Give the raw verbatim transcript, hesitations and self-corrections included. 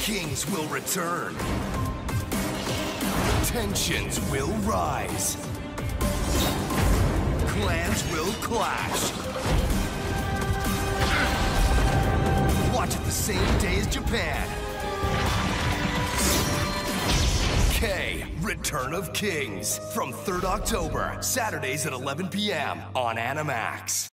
Kings will return. Tensions will rise. Clans will clash. Watch it the same day as Japan. K, Return of Kings. From third October, Saturdays at eleven p m on Animax.